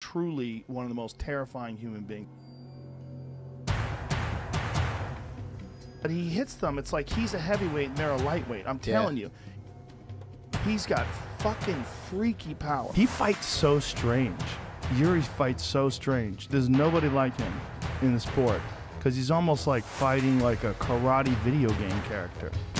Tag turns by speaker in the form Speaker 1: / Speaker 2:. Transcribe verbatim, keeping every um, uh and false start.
Speaker 1: truly one of the most terrifying human beings. But he hits them, it's like he's a heavyweight and they're a lightweight. I'm telling yeah. you. He's got fucking freaky power.
Speaker 2: He fights so strange. Jiri fights so strange. There's nobody like him in the sport because he's almost like fighting like a karate video game character.